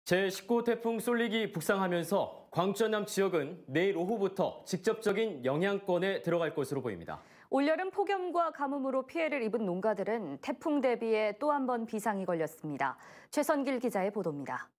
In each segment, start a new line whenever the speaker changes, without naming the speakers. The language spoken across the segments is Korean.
제19 태풍 쏠릭이 북상하면서 광주남 지역은 내일 오후부터 직접적인 영향권에 들어갈 것으로 보입니다.
올여름 폭염과 가뭄으로 피해를 입은 농가들은 태풍 대비에 또 한 번 비상이 걸렸습니다. 최선길 기자의 보도입니다.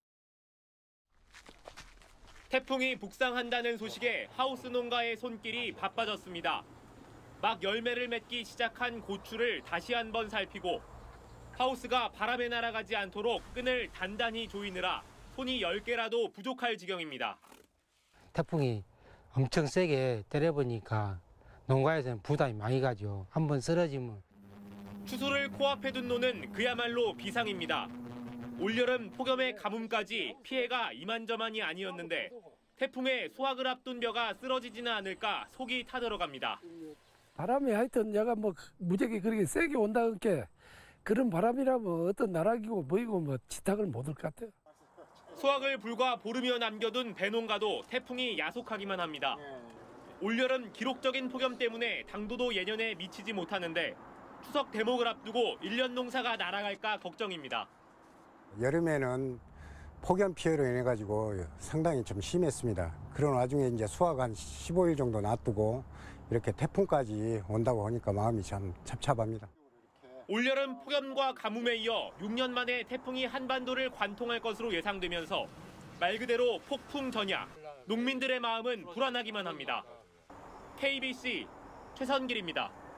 태풍이 북상한다는 소식에 하우스 농가의 손길이 바빠졌습니다. 막 열매를 맺기 시작한 고추를 다시 한번 살피고 하우스가 바람에 날아가지 않도록 끈을 단단히 조이느라 손이 10개라도 부족할 지경입니다.
태풍이 엄청 세게 때려보니까 농가에서는 부담이 많이 가죠. 한번 쓰러지면.
추수를 코앞에 둔 노는 그야말로 비상입니다. 올여름 폭염의 가뭄까지 피해가 이만저만이 아니었는데 태풍에 수확을 앞둔 벼가 쓰러지지는 않을까 속이 타들어갑니다.
바람이 하여튼 얘가 무지하게 그렇게 세게 온다는 게 그런 바람이라면 어떤 나락이고 뭐이고 지탁을 못 할 것 같아요.
수확을 불과 보름여 남겨둔 배농가도 태풍이 야속하기만 합니다. 올여름 기록적인 폭염 때문에 당도도 예년에 미치지 못하는데 추석 대목을 앞두고 1년 농사가 날아갈까 걱정입니다.
여름에는 폭염 피해로 인해 가지고 상당히 좀 심했습니다. 그런 와중에 이제 수확 한 15일 정도 놔두고 이렇게 태풍까지 온다고 하니까 마음이 참 찹찹합니다.
올여름 폭염과 가뭄에 이어 6년 만에 태풍이 한반도를 관통할 것으로 예상되면서 말 그대로 폭풍 전야, 농민들의 마음은 불안하기만 합니다. KBC 최선길입니다.